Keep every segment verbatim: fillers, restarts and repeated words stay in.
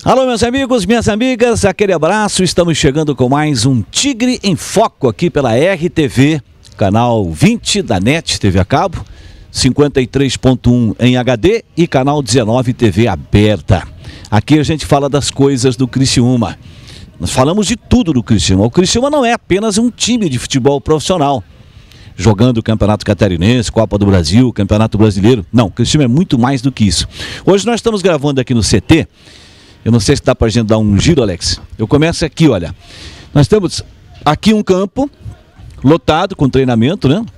Alô, meus amigos, minhas amigas, aquele abraço. Estamos chegando com mais um Tigre em Foco aqui pela R T V, canal vinte da NET T V a cabo, cinquenta e três ponto um em H D e canal dezenove T V aberta. Aqui a gente fala das coisas do Criciúma. Nós falamos de tudo do Criciúma. O Criciúma não é apenas um time de futebol profissional, jogando o Campeonato Catarinense, Copa do Brasil, Campeonato Brasileiro. Não, o Criciúma é muito mais do que isso. Hoje nós estamos gravando aqui no C T. Eu não sei se dá pra gente dar um giro, Alex. Eu começo aqui, olha. Nós temos aqui um campo lotado com treinamento, né?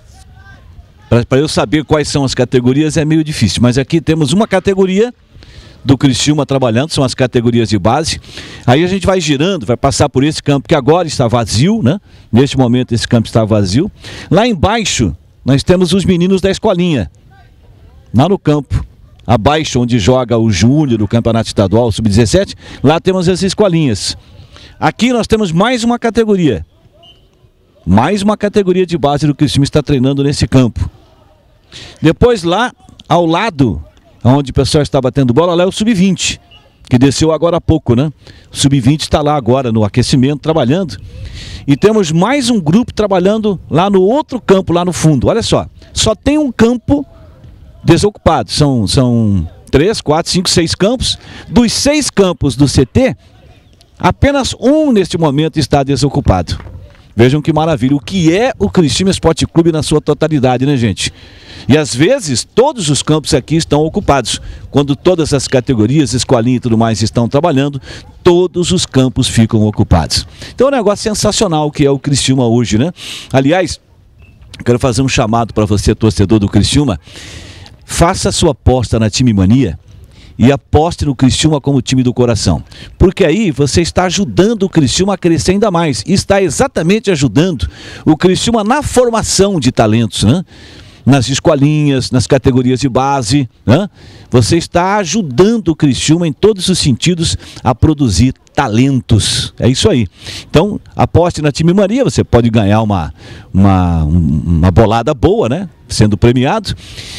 Para eu saber quais são as categorias é meio difícil. Mas aqui temos uma categoria do Criciúma trabalhando, são as categorias de base. Aí a gente vai girando, vai passar por esse campo que agora está vazio, né? Neste momento esse campo está vazio. Lá embaixo nós temos os meninos da escolinha, lá no campo. Abaixo, onde joga o Júnior, do Campeonato Estadual, sub dezessete, lá temos as escolinhas. Aqui nós temos mais uma categoria. Mais uma categoria de base do Criciúma está treinando nesse campo. Depois lá, ao lado, onde o pessoal está batendo bola, lá é o sub vinte, que desceu agora há pouco, né? O sub vinte está lá agora no aquecimento, trabalhando. E temos mais um grupo trabalhando lá no outro campo, lá no fundo. Olha só, só tem um campo desocupado. São, são três, quatro, cinco, seis campos. Dos seis campos do C T, apenas um neste momento está desocupado. Vejam que maravilha. O que é o Criciúma Esporte Clube na sua totalidade, né, gente? E às vezes todos os campos aqui estão ocupados. Quando todas as categorias, escolinha e tudo mais estão trabalhando, todos os campos ficam ocupados. Então é um negócio sensacional que é o Criciúma hoje, né? Aliás, quero fazer um chamado para você, torcedor do Criciúma. Faça a sua aposta na Time Mania e aposte no Criciúma como time do coração. Porque aí você está ajudando o Criciúma a crescer ainda mais. E está exatamente ajudando o Criciúma na formação de talentos, né? Nas escolinhas, nas categorias de base, né? Você está ajudando o Criciúma em todos os sentidos a produzir talentos. É isso aí. Então, aposte na Time Mania, você pode ganhar uma, uma, uma bolada boa, né? Sendo premiado.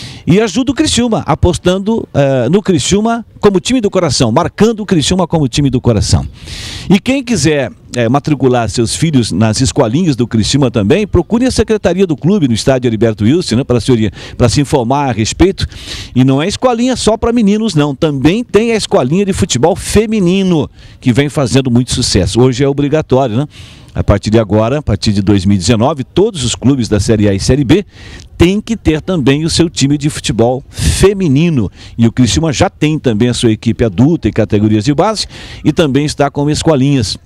E ajuda o Criciúma, apostando uh, no Criciúma como time do coração, marcando o Criciúma como time do coração. E quem quiser uh, matricular seus filhos nas escolinhas do Criciúma também, procure a secretaria do clube no estádio Heriberto Wilson, né, para se, para se informar a respeito. E não é escolinha só para meninos, não. Também tem a escolinha de futebol feminino, que vem fazendo muito sucesso. Hoje é obrigatório, né? A partir de agora, a partir de dois mil e dezenove, todos os clubes da Série A e Série B têm que ter também o seu time de futebol feminino. E o Criciúma já tem também a sua equipe adulta e categorias de base e também está com escolinhas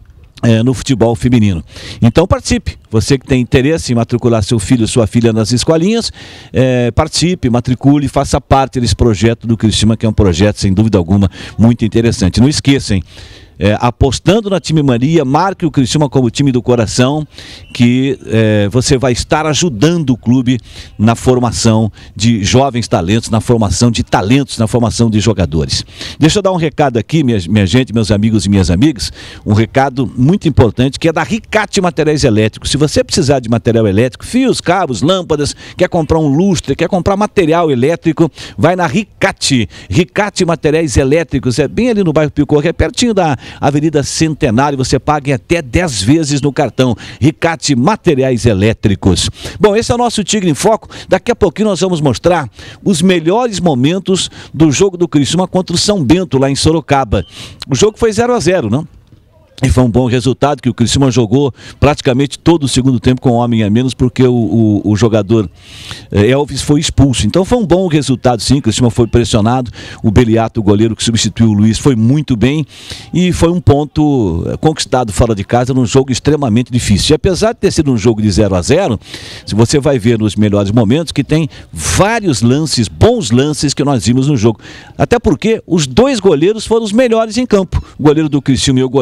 é, no futebol feminino. Então participe. Você que tem interesse em matricular seu filho ou sua filha nas escolinhas, é, participe, matricule, faça parte desse projeto do Criciúma, que é um projeto, sem dúvida alguma, muito interessante. Não esqueçam, É, apostando na Time Mania, marque o Criciúma como time do coração, que é, você vai estar ajudando o clube na formação de jovens talentos, na formação de talentos, na formação de jogadores. Deixa eu dar um recado aqui, minha, minha gente, meus amigos e minhas amigas, um recado muito importante, que é da Ricate Materiais Elétricos. Se você precisar de material elétrico, fios, cabos, lâmpadas, quer comprar um lustre, quer comprar material elétrico, vai na Ricate. Ricate Materiais Elétricos, é bem ali no bairro Picorre, é pertinho da Avenida Centenário, você paga em até dez vezes no cartão. Ricate Materiais Elétricos. Bom, esse é o nosso Tigre em Foco. Daqui a pouquinho nós vamos mostrar os melhores momentos do jogo do Criciúma contra o São Bento, lá em Sorocaba. O jogo foi zero a zero, não? E foi um bom resultado, que o Criciúma jogou praticamente todo o segundo tempo com um homem a menos, porque o, o, o jogador eh, Elvis foi expulso. Então foi um bom resultado, sim. O Criciúma foi pressionado. O Beliato, o goleiro que substituiu o Luiz, foi muito bem. E foi um ponto eh, conquistado fora de casa num jogo extremamente difícil. E apesar de ter sido um jogo de zero a zero, se você vai ver nos melhores momentos, que tem vários lances, bons lances que nós vimos no jogo. Até porque os dois goleiros foram os melhores em campo. O goleiro do Criciúma e o goleiro do São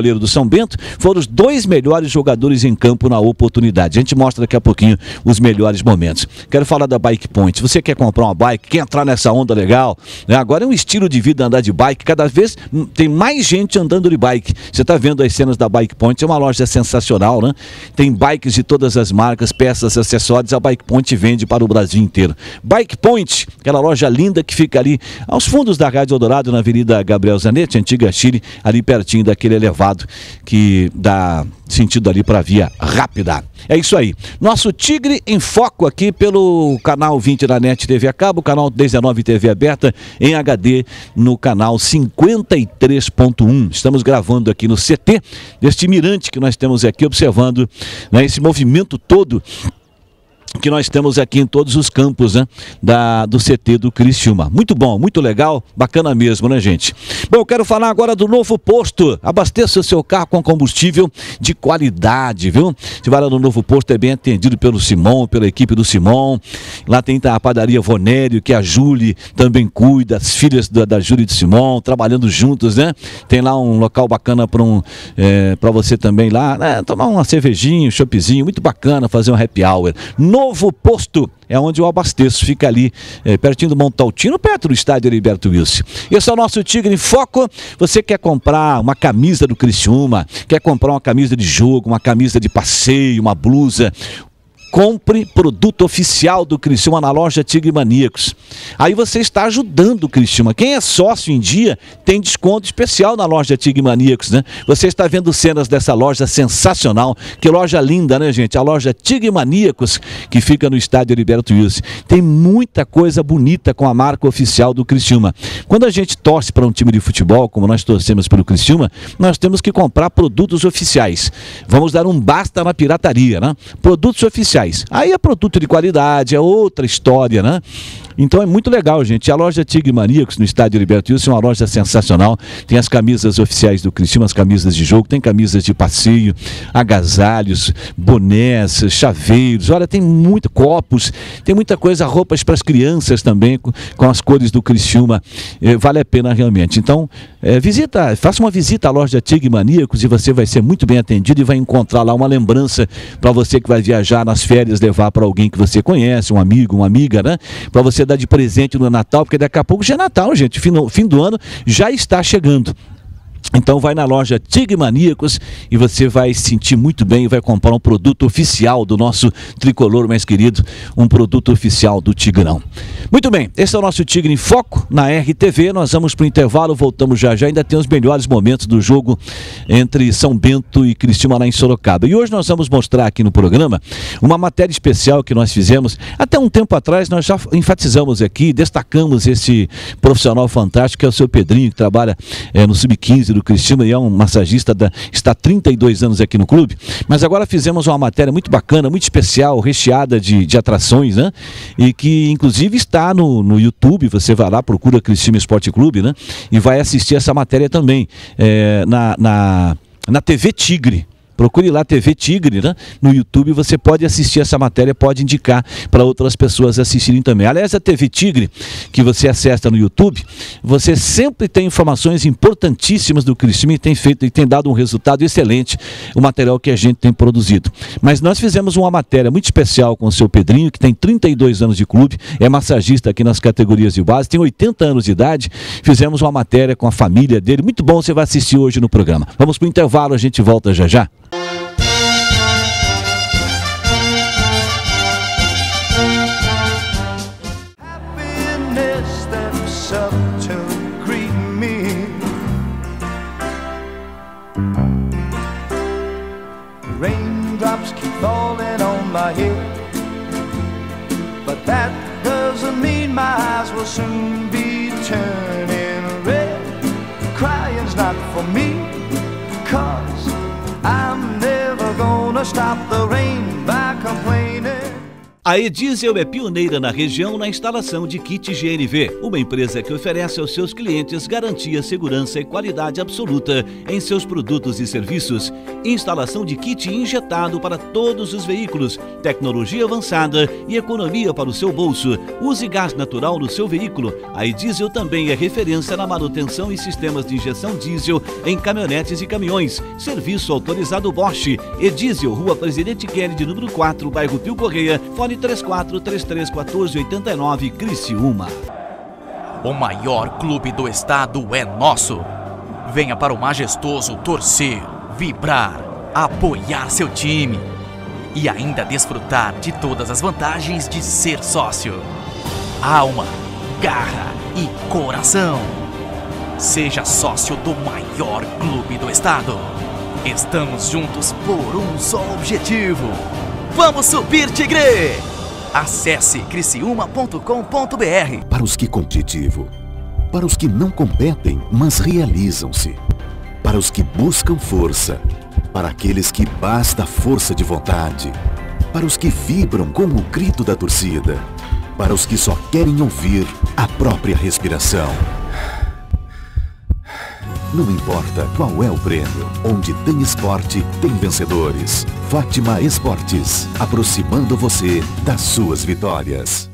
São Bento foram os dois melhores jogadores em campo na oportunidade. A gente mostra daqui a pouquinho os melhores momentos. Quero falar da Bike Point. Você quer comprar uma bike, quer entrar nessa onda legal, né? Agora é um estilo de vida andar de bike, cada vez tem mais gente andando de bike. Você está vendo as cenas da Bike Point, é uma loja sensacional, né? Tem bikes de todas as marcas, peças, acessórios, a Bike Point vende para o Brasil inteiro. Bike Point, aquela loja linda que fica ali aos fundos da Rádio Eldorado, na Avenida Gabriel Zanetti, antiga Chile, ali pertinho daquele elevado que dá sentido ali para a via rápida. É isso aí. Nosso Tigre em Foco aqui pelo canal vinte da NET T V a cabo, canal dezenove T V aberta, em H D no canal cinquenta e três ponto um. Estamos gravando aqui no C T deste mirante que nós temos aqui, observando, né, esse movimento todo que nós temos aqui em todos os campos, né, da, do C T do Criciúma. Muito bom, muito legal, bacana mesmo, né, gente? Bom, eu quero falar agora do Novo Posto. Abasteça o seu carro com combustível de qualidade, viu? Você vai lá no Novo Posto, é bem atendido pelo Simão, pela equipe do Simão. Lá tem a padaria Vonério, que a Júlia também cuida, as filhas da, da Júlia e do Simão, trabalhando juntos, né? Tem lá um local bacana para um, é, para você também lá, né, tomar uma cervejinha, um choppzinho, muito bacana, fazer um happy hour. Novo Posto é onde eu abasteço, fica ali é, pertinho do Montaltino, perto do estádio Heriberto Wilson. Esse é o nosso Tigre em Foco. Você quer comprar uma camisa do Criciúma, quer comprar uma camisa de jogo, uma camisa de passeio, uma blusa, compre produto oficial do Criciúma na loja Tigre Maníacos. Aí você está ajudando o Criciúma. Quem é sócio em dia tem desconto especial na loja Tigre Maníacos, né? Você está vendo cenas dessa loja sensacional. Que loja linda, né, gente? A loja Tigre Maníacos, que fica no estádio Heriberto Wilson. Tem muita coisa bonita com a marca oficial do Criciúma. Quando a gente torce para um time de futebol, como nós torcemos pelo Criciúma, nós temos que comprar produtos oficiais. Vamos dar um basta na pirataria, né? Produtos oficiais. Aí é produto de qualidade, é outra história, né? Então é muito legal, gente. A loja Tigre Maníacos no estádio Heriberto Wilson é uma loja sensacional. Tem as camisas oficiais do Criciúma, as camisas de jogo, tem camisas de passeio, agasalhos, bonés, chaveiros. Olha, tem muito, copos, tem muita coisa, roupas para as crianças também, com, com as cores do Criciúma. É, vale a pena realmente. Então, é, visita, faça uma visita à loja Tigre Maníacos e você vai ser muito bem atendido e vai encontrar lá uma lembrança para você que vai viajar nas férias, levar para alguém que você conhece, um amigo, uma amiga, né? Para você dar de presente no Natal, porque daqui a pouco já é Natal, gente. Fim, fim do ano já está chegando. Então vai na loja Tigre Maníacos e você vai se sentir muito bem e vai comprar um produto oficial do nosso tricolor mais querido, um produto oficial do Tigrão. Muito bem, esse é o nosso Tigre em Foco na R T V. Nós vamos para o intervalo, voltamos já já. Ainda tem os melhores momentos do jogo entre São Bento e Criciúma lá em Sorocaba. E hoje nós vamos mostrar aqui no programa uma matéria especial que nós fizemos. Até um tempo atrás nós já enfatizamos aqui, destacamos esse profissional fantástico que é o seu Pedrinho, que trabalha é, no sub quinze do Criciúma e é um massagista, da, está há trinta e dois anos aqui no clube. Mas agora fizemos uma matéria muito bacana, muito especial, recheada de, de atrações, né? E que inclusive está no, no YouTube. Você vai lá, procura Criciúma Esporte Clube, né? E vai assistir essa matéria também é, na, na, na T V Tigre. Procure lá T V Tigre, né? No YouTube você pode assistir essa matéria, pode indicar para outras pessoas assistirem também. Aliás, a T V Tigre, que você acessa no YouTube, você sempre tem informações importantíssimas do Criciúma e tem feito e tem dado um resultado excelente o material que a gente tem produzido. Mas nós fizemos uma matéria muito especial com o seu Pedrinho, que tem trinta e dois anos de clube, é massagista aqui nas categorias de base, tem oitenta anos de idade. Fizemos uma matéria com a família dele, muito bom, você vai assistir hoje no programa. Vamos para o intervalo, a gente volta já já. Raindrops keep falling on my head, but that doesn't mean my eyes will soon be turning red. Crying's not for me, 'cause I'm never gonna stop the rain by complaining. A Ediesel é pioneira na região na instalação de kit G N V, uma empresa que oferece aos seus clientes garantia, segurança e qualidade absoluta em seus produtos e serviços. Instalação de kit injetado para todos os veículos, tecnologia avançada e economia para o seu bolso. Use gás natural no seu veículo. A Ediesel também é referência na manutenção e sistemas de injeção diesel em caminhonetes e caminhões. Serviço autorizado Bosch. Ediesel, Rua Presidente Kennedy, número quatro, bairro Pio Correia, fone três quatro três três um quatro oito nove, Criciúma. O maior clube do estado é nosso. Venha para o majestoso torcer, vibrar, apoiar seu time e ainda desfrutar de todas as vantagens de ser sócio. Alma, garra e coração. Seja sócio do maior clube do estado. Estamos juntos por um só objetivo. Vamos subir, Tigre! Acesse criciúma ponto com ponto br. Para os que competitivo, para os que não competem, mas realizam-se, para os que buscam força, para aqueles que basta força de vontade, para os que vibram com o grito da torcida, para os que só querem ouvir a própria respiração. Não importa qual é o prêmio, onde tem esporte, tem vencedores. Fátima Esportes, aproximando você das suas vitórias.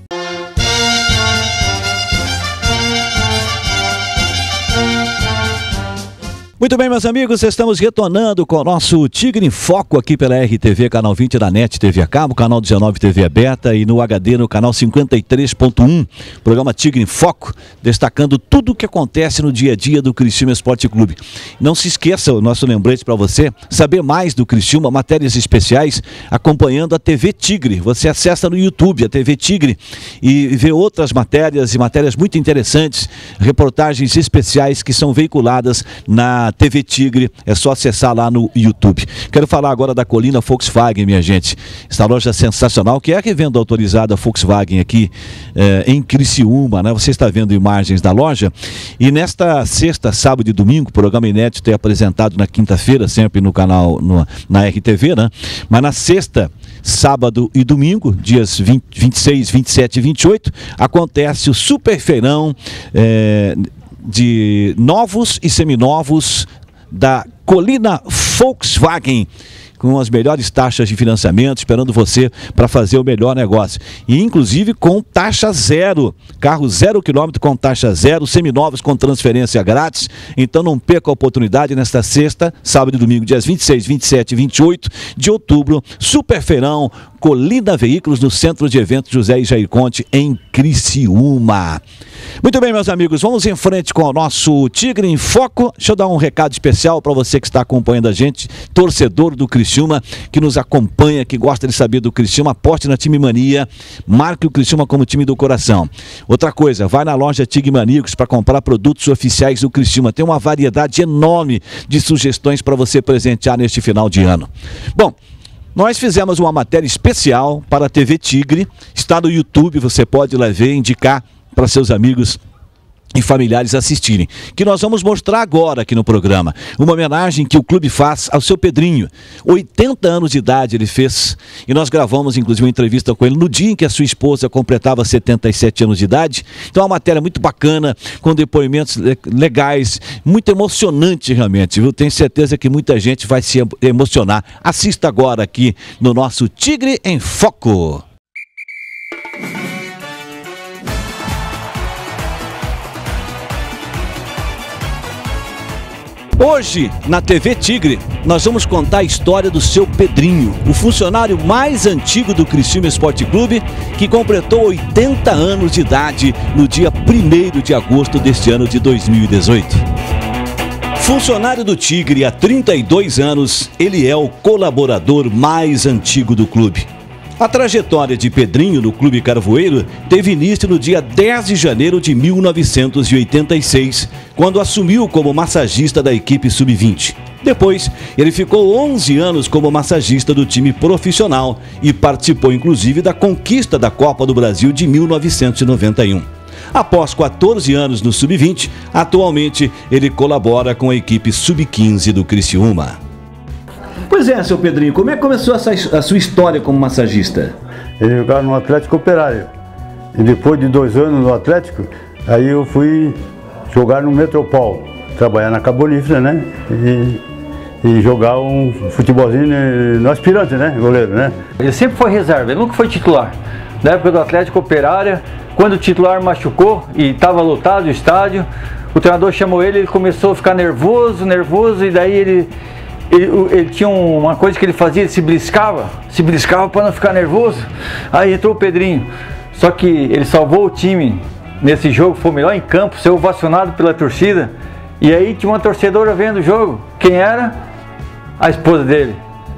Muito bem, meus amigos, estamos retornando com o nosso Tigre em Foco aqui pela R T V, canal vinte da NET T V a cabo, canal dezenove T V aberta e no H D no canal cinquenta e três ponto um. Programa Tigre em Foco, destacando tudo o que acontece no dia a dia do Criciúma Esporte Clube. Não se esqueça o nosso lembrete para você saber mais do Criciúma, matérias especiais, acompanhando a T V Tigre. Você acessa no YouTube a T V Tigre e vê outras matérias e matérias muito interessantes, reportagens especiais que são veiculadas na T V Tigre, é só acessar lá no YouTube. Quero falar agora da Colina Volkswagen, minha gente. Esta loja sensacional, que é a revenda autorizada Volkswagen aqui eh, em Criciúma, né? Você está vendo imagens da loja. E nesta sexta, sábado e domingo, o programa inédito é apresentado na quinta-feira, sempre no canal, no, na R T V, né? Mas na sexta, sábado e domingo, dias vinte, vinte e seis, vinte e sete e vinte e oito, acontece o super feirão eh, de novos e seminovos da Colina Volkswagen, com as melhores taxas de financiamento, esperando você para fazer o melhor negócio. E inclusive com taxa zero, carro zero quilômetro com taxa zero, seminovos com transferência grátis. Então não perca a oportunidade nesta sexta, sábado e domingo, dias vinte e seis, vinte e sete e vinte e oito de outubro, super feirão Colina Veículos, no Centro de Eventos José e Jair Conte, em Criciúma. Muito bem, meus amigos, vamos em frente com o nosso Tigre em Foco. Deixa eu dar um recado especial para você que está acompanhando a gente, torcedor do Criciúma, que nos acompanha, que gosta de saber do Criciúma. Aposte na Time Mania, marque o Criciúma como time do coração. Outra coisa, vai na loja Tig Maníacos para comprar produtos oficiais do Criciúma. Tem uma variedade enorme de sugestões para você presentear neste final de ano. Bom, nós fizemos uma matéria especial para a T V Tigre, está no YouTube, você pode lá ver, indicar para seus amigos e familiares assistirem, que nós vamos mostrar agora aqui no programa. Uma homenagem que o clube faz ao seu Pedrinho. oitenta anos de idade ele fez, e nós gravamos inclusive uma entrevista com ele no dia em que a sua esposa completava setenta e sete anos de idade. Então é uma matéria muito bacana, com depoimentos legais, muito emocionante realmente, viu? Tenho certeza que muita gente vai se emocionar. Assista agora aqui no nosso Tigre em Foco. Hoje, na T V Tigre, nós vamos contar a história do seu Pedrinho, o funcionário mais antigo do Criciúma Esporte Clube, que completou oitenta anos de idade no dia primeiro de agosto deste ano de dois mil e dezoito. Funcionário do Tigre há trinta e dois anos, ele é o colaborador mais antigo do clube. A trajetória de Pedrinho no Clube Carvoeiro teve início no dia dez de janeiro de mil novecentos e oitenta e seis, quando assumiu como massagista da equipe sub vinte. Depois, ele ficou onze anos como massagista do time profissional e participou inclusive da conquista da Copa do Brasil de mil novecentos e noventa e um. Após quatorze anos no sub vinte, atualmente ele colabora com a equipe sub quinze do Criciúma. Pois é, seu Pedrinho, como é que começou essa, a sua história como massagista? ele jogava no Atlético Operário. E depois de dois anos no Atlético, aí eu fui jogar no Metropol, trabalhar na Carbonífera, né? E, e jogar um futebolzinho no aspirante, né? Goleiro, né? Ele sempre foi reserva, ele nunca foi titular. Na época do Atlético Operário, quando o titular machucou e estava lotado o estádio, o treinador chamou ele, ele começou a ficar nervoso, nervoso, e daí ele, ele, ele tinha uma coisa que ele fazia, ele se beliscava, se beliscava para não ficar nervoso. Aí entrou o Pedrinho, só que ele salvou o time nesse jogo, foi o melhor em campo, ser ovacionado pela torcida, e aí tinha uma torcedora vendo o jogo. Quem era? A esposa dele.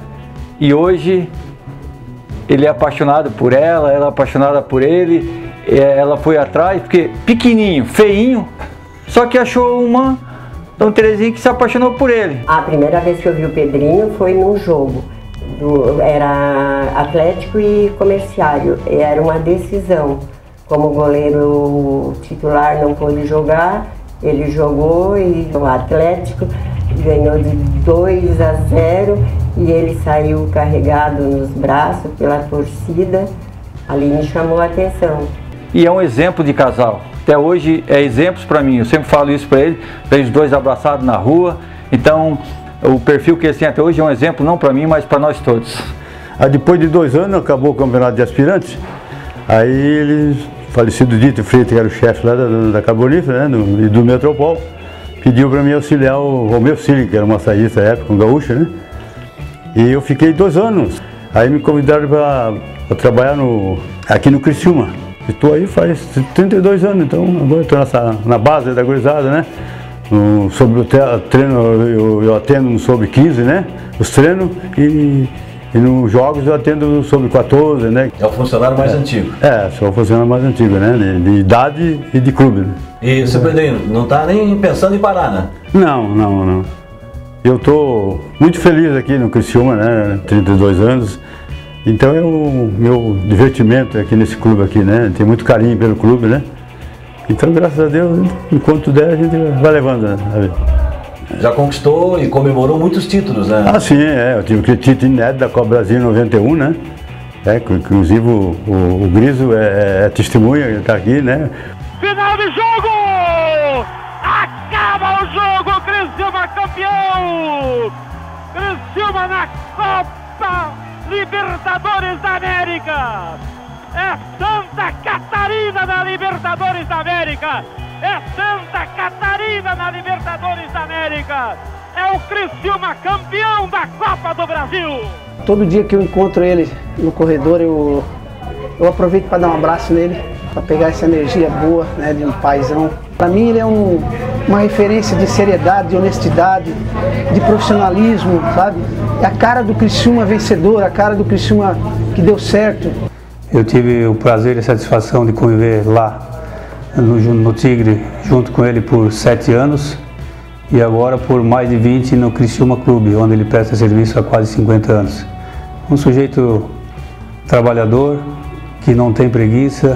E hoje ele é apaixonado por ela, ela é apaixonada por ele, ela foi atrás, porque pequenininho, feinho, só que achou uma Dona Terezinha que se apaixonou por ele. A primeira vez que eu vi o Pedrinho foi num jogo, do, era Atlético e Comerciário, era uma decisão. Como o goleiro titular não pôde jogar, ele jogou e o Atlético ganhou de dois a zero e ele saiu carregado nos braços pela torcida. Ali me chamou a atenção. E é um exemplo de casal. Até hoje é exemplos para mim, eu sempre falo isso para ele, vejo os dois abraçados na rua. Então o perfil que eles têm até hoje é um exemplo não para mim, mas para nós todos. Aí, depois de dois anos acabou o campeonato de aspirantes, aí ele, falecido Dito Freitas, que era o chefe lá da, da Carbonífera, né, do, do Metropol, pediu para mim auxiliar o Romeu Cili, que era um massageista na época, um gaúcho, né? E eu fiquei dois anos. Aí me convidaram para trabalhar no, aqui no Criciúma. Estou aí faz trinta e dois anos, então agora estou na base da gurizada, né? No, sobre o treino, eu, eu atendo no sobre quinze, né? Os treinos e, e nos jogos eu atendo sobre quatorze, né? É o funcionário mais é, antigo. É, sou o funcionário mais antigo, né? De, de idade e de clube. Né? E, seu Pedrinho, não está nem pensando em parar, né? Não, não, não. Eu estou muito feliz aqui no Criciúma, né? trinta e dois anos. Então é o meu divertimento aqui nesse clube aqui, né? Tem muito carinho pelo clube, né? Então, graças a Deus, enquanto der, a gente vai levando, né? Já conquistou e comemorou muitos títulos, né? Ah, sim, é. Eu tive aquele título inédito da Copa Brasil em noventa e um, né? É, inclusive o, o, o Griso é, é testemunha, ele está aqui, né? Final de jogo! Acaba o jogo! Criciúma campeão! Criciúma na Copa Libertadores da América! É Santa Catarina na Libertadores da América! É Santa Catarina na Libertadores da América! É o Criciúma campeão da Copa do Brasil! Todo dia que eu encontro ele no corredor, eu, eu aproveito para dar um abraço nele, para pegar essa energia boa, né, de um paizão. Para mim ele é um, uma referência de seriedade, de honestidade, de profissionalismo, sabe? É a cara do Criciúma vencedor, a cara do Criciúma que deu certo. Eu tive o prazer e a satisfação de conviver lá no, no Tigre, junto com ele por sete anos e agora por mais de vinte no Criciúma Clube, onde ele presta serviço há quase cinquenta anos. Um sujeito trabalhador, que não tem preguiça,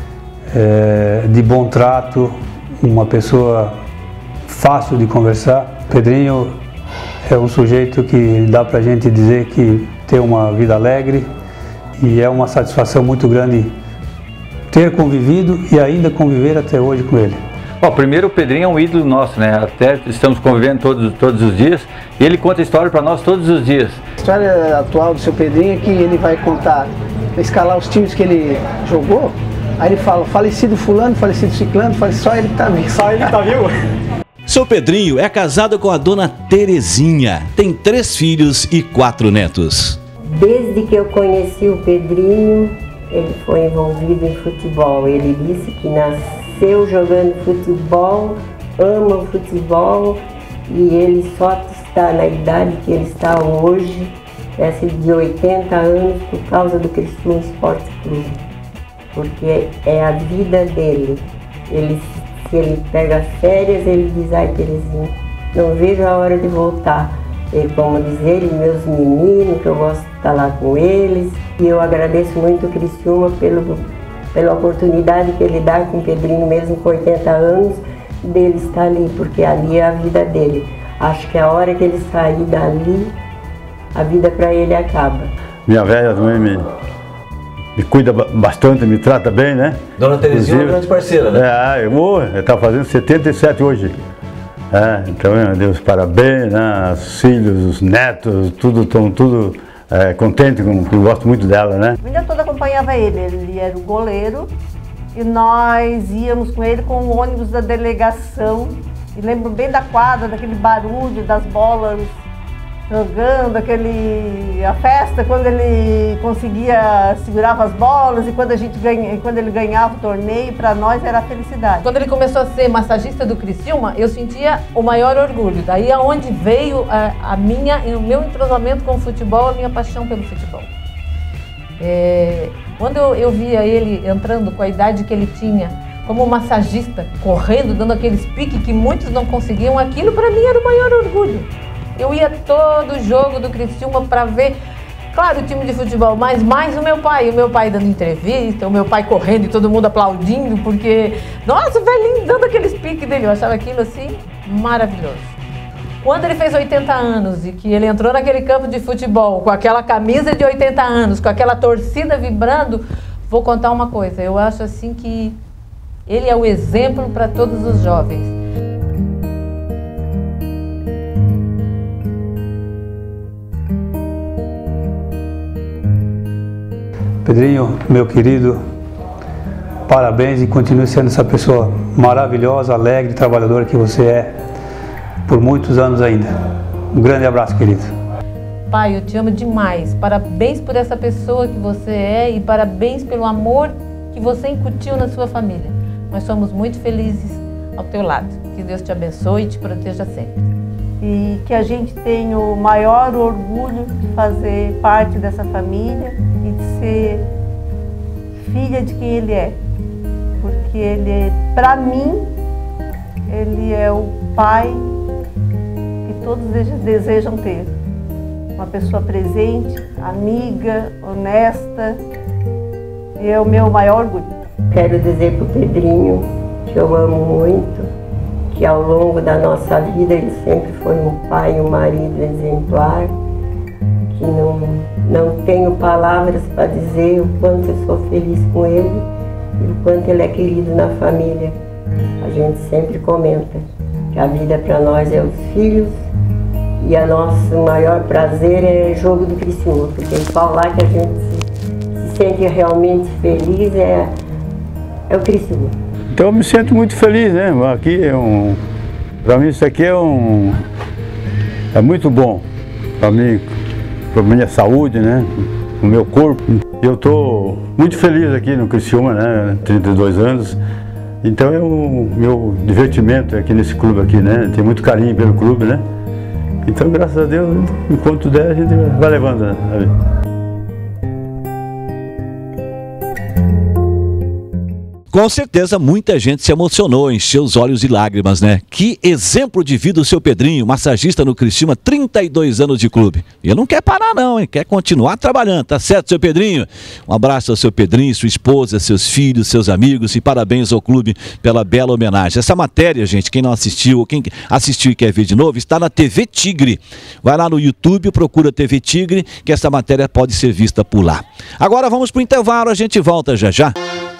é, de bom trato, uma pessoa fácil de conversar. Pedrinho é um sujeito que dá pra gente dizer que tem uma vida alegre e é uma satisfação muito grande ter convivido e ainda conviver até hoje com ele. Bom, primeiro o Pedrinho é um ídolo nosso, né? Até estamos convivendo todos, todos os dias e ele conta a história para nós todos os dias. A história atual do seu Pedrinho é que ele vai contar, escalar os times que ele jogou, aí ele fala, falecido fulano, falecido ciclano, só ele que tá vivo. Só ele que tá vivo. Seu Pedrinho é casado com a dona Terezinha, tem três filhos e quatro netos. Desde que eu conheci o Pedrinho, ele foi envolvido em futebol. Ele disse que nasceu jogando futebol, ama o futebol e ele só está na idade que ele está hoje, essa de oitenta anos, por causa do Criciúma Esporte Clube. Porque é a vida dele. Ele, se ele pega férias, ele diz, ai Terezinha, não vejo a hora de voltar. E como diz ele, meus meninos, que eu gosto de estar lá com eles. E eu agradeço muito o Criciúma pelo, pela oportunidade que ele dá com o Pedrinho, mesmo com oitenta anos, dele estar ali, porque ali é a vida dele. Acho que a hora que ele sair dali, a vida para ele acaba. Minha velha também me, me cuida bastante, me trata bem, né? Dona Terezinha é uma grande parceira, né? É, eu está fazendo setenta e sete hoje. É, então, Deus, parabéns, né? Os filhos, os netos, tudo estão tudo é, contentes, eu gosto muito dela, né? A vida toda acompanhava ele, ele era o goleiro e nós íamos com ele com o ônibus da delegação. E lembro bem da quadra, daquele barulho das bolas jogando, aquele, a festa quando ele conseguia, segurava as bolas e quando, a gente ganha, quando ele ganhava o torneio, para nós era a felicidade. Quando ele começou a ser massagista do Criciúma, eu sentia o maior orgulho. Daí é onde veio a, a minha, o meu entrosamento com o futebol, a minha paixão pelo futebol. É, quando eu, eu via ele entrando com a idade que ele tinha, como massagista, correndo, dando aqueles piques que muitos não conseguiam, aquilo para mim era o maior orgulho. Eu ia todo jogo do Criciúma para ver, claro, o time de futebol, mas mais o meu pai. O meu pai dando entrevista, o meu pai correndo e todo mundo aplaudindo, porque, nossa, o velhinho dando aqueles piques dele. Eu achava aquilo assim maravilhoso. Quando ele fez oitenta anos e que ele entrou naquele campo de futebol com aquela camisa de oitenta anos, com aquela torcida vibrando, vou contar uma coisa. Eu acho assim que ele é o exemplo para todos os jovens. Pedrinho, meu querido, parabéns e continue sendo essa pessoa maravilhosa, alegre, trabalhadora que você é por muitos anos ainda. Um grande abraço, querido. Pai, eu te amo demais. Parabéns por essa pessoa que você é e parabéns pelo amor que você incutiu na sua família. Nós somos muito felizes ao teu lado. Que Deus te abençoe e te proteja sempre. E que a gente tenha o maior orgulho de fazer parte dessa família e de ser filha de quem ele é. Porque ele, para mim, ele é o pai que todos desejam ter. Uma pessoa presente, amiga, honesta, e é o meu maior orgulho. Quero dizer para o Pedrinho que eu amo muito, que ao longo da nossa vida ele sempre foi um pai e um marido exemplar, que não, não tenho palavras para dizer o quanto eu sou feliz com ele e o quanto ele é querido na família. A gente sempre comenta que a vida para nós é os filhos e o nosso maior prazer é jogo do Criciúma, porque só lá que a gente se, se sente realmente feliz é, é o Criciúma. Então eu me sinto muito feliz, né? Aqui é um, para mim isso aqui é um, é muito bom para mim, para minha saúde, né? O meu corpo. Eu estou muito feliz aqui no Criciúma, né? trinta e dois anos. Então é o meu divertimento aqui nesse clube aqui, né? Tenho muito carinho pelo clube, né? Então graças a Deus, enquanto der a gente vai levando, né? Com certeza muita gente se emocionou, encheu os olhos de lágrimas, né? Que exemplo de vida o seu Pedrinho, massagista no Criciúma, trinta e dois anos de clube. E ele não quer parar não, hein? Quer continuar trabalhando, tá certo, seu Pedrinho? Um abraço ao seu Pedrinho, sua esposa, seus filhos, seus amigos e parabéns ao clube pela bela homenagem. Essa matéria, gente, quem não assistiu ou quem assistiu e quer ver de novo, está na T V Tigre. Vai lá no YouTube, procura T V Tigre, que essa matéria pode ser vista por lá. Agora vamos pro intervalo, a gente volta já já.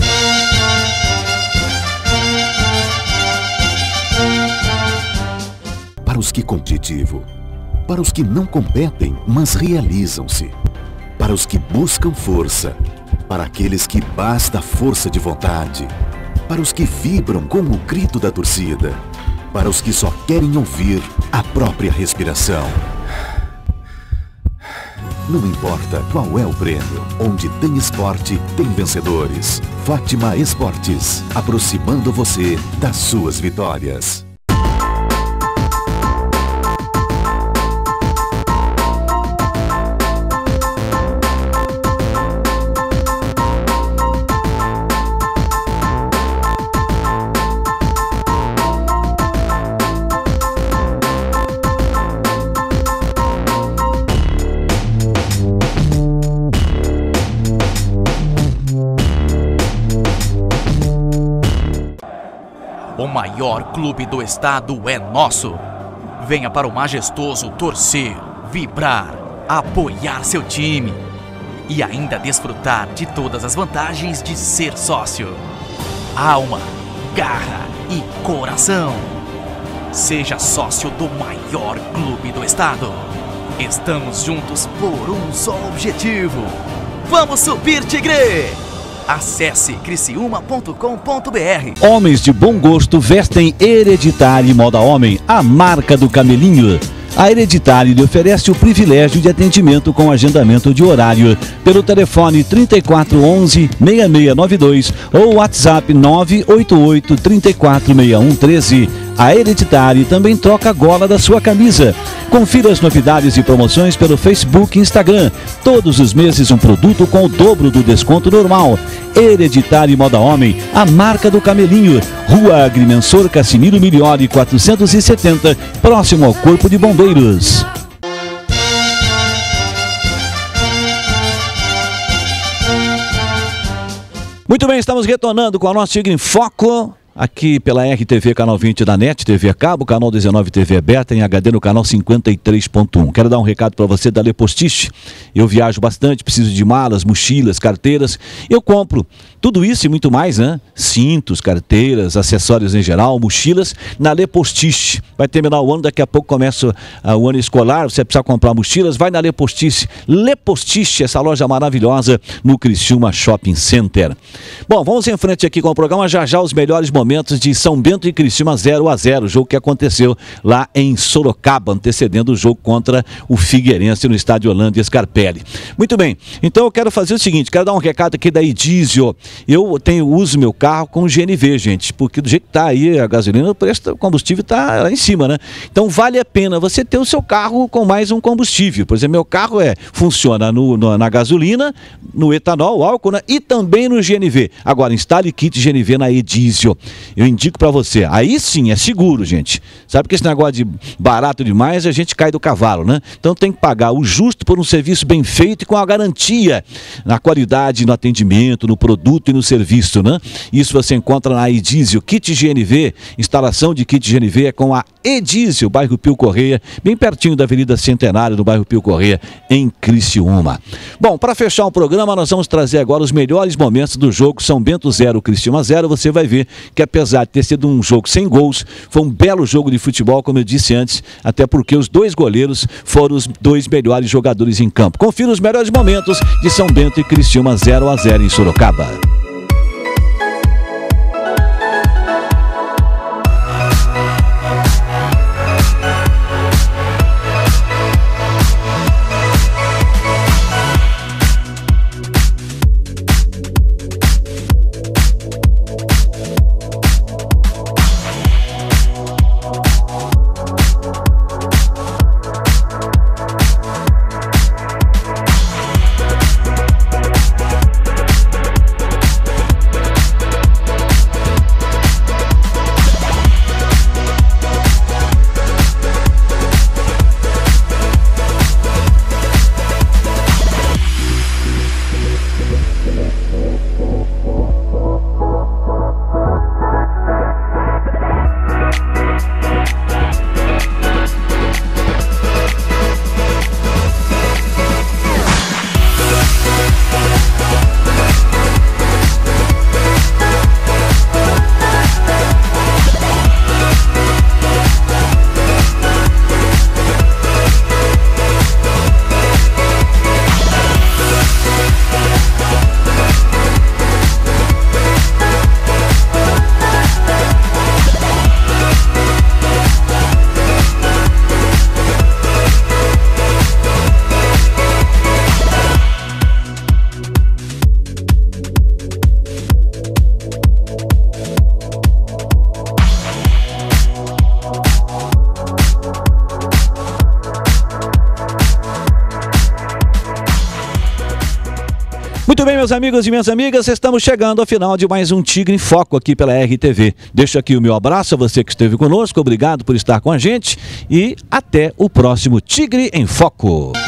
Para os que competitivo, para os que não competem, mas realizam-se, para os que buscam força, para aqueles que basta força de vontade, para os que vibram com o grito da torcida, para os que só querem ouvir a própria respiração. Não importa qual é o prêmio, onde tem esporte, tem vencedores. Fátima Esportes, aproximando você das suas vitórias. O maior clube do estado é nosso. Venha para o majestoso torcer, vibrar, apoiar seu time. e ainda desfrutar de todas as vantagens de ser sócio. Alma, garra e coração. Seja sócio do maior clube do estado. Estamos juntos por um só objetivo. Vamos subir, Tigre! Acesse criciúma ponto com ponto br. Homens de bom gosto vestem Hereditário Moda Homem, a marca do camelinho. A Hereditário lhe oferece o privilégio de atendimento com agendamento de horário pelo telefone trinta e quatro onze, seis seis nove dois ou WhatsApp nove oito oito, três quatro seis um um três. A Hereditário também troca a gola da sua camisa. Confira as novidades e promoções pelo Facebook e Instagram. Todos os meses um produto com o dobro do desconto normal. Hereditário Moda Homem, a marca do camelinho. Rua Agrimensor Cassimiro Miliori quatrocentos e setenta, próximo ao Corpo de Bombeiros. Muito bem, estamos retornando com a nossa Tigre em Foco. Aqui pela R T V, canal vinte da NET, T V a cabo, canal dezenove, T V aberta, em H D no canal cinquenta e três ponto um. Quero dar um recado para você da Le Postiche. Eu viajo bastante, preciso de malas, mochilas, carteiras. Eu compro tudo isso e muito mais, né? Cintos, carteiras, acessórios em geral, mochilas, na Le Postiche. Vai terminar o ano, daqui a pouco começa uh, o ano escolar, você precisa comprar mochilas, vai na Le Postiche. Le Postiche, essa loja maravilhosa no Criciúma Shopping Center. Bom, vamos em frente aqui com o programa, já já os melhores momentos momentos de São Bento e Criciúma zero a zero, o jogo que aconteceu lá em Sorocaba, antecedendo o jogo contra o Figueirense no estádio Orlando Scarpelli. Muito bem, então eu quero fazer o seguinte, quero dar um recado aqui da Edizio. Eu tenho, uso meu carro com G N V, gente, porque do jeito que tá aí a gasolina, o preço do combustível tá lá em cima, né? Então vale a pena você ter o seu carro com mais um combustível. Por exemplo, meu carro é, funciona no, no, na gasolina, no etanol, álcool, né? E também no G N V. Agora, instale kit G N V na Edizio. Eu indico pra você, aí sim é seguro, gente. Sabe que esse negócio de barato demais, a gente cai do cavalo, né? Então tem que pagar o justo por um serviço bem feito e com a garantia na qualidade, no atendimento, no produto e no serviço, né? Isso você encontra na Edizio. Kit G N V, instalação de kit G N V é com a Edizio, bairro Pio Correia, bem pertinho da Avenida Centenário, no bairro Pio Correia, em Criciúma. Bom, para fechar o programa, nós vamos trazer agora os melhores momentos do jogo São Bento zero, Criciúma zero. Você vai ver que apesar de ter sido um jogo sem gols, foi um belo jogo de futebol, como eu disse antes, até porque os dois goleiros foram os dois melhores jogadores em campo. Confira os melhores momentos de São Bento e Criciúma zero a zero em Sorocaba. Muito bem, meus amigos e minhas amigas, estamos chegando ao final de mais um Tigre em Foco aqui pela R T V. Deixo aqui o meu abraço a você que esteve conosco, obrigado por estar com a gente e até o próximo Tigre em Foco.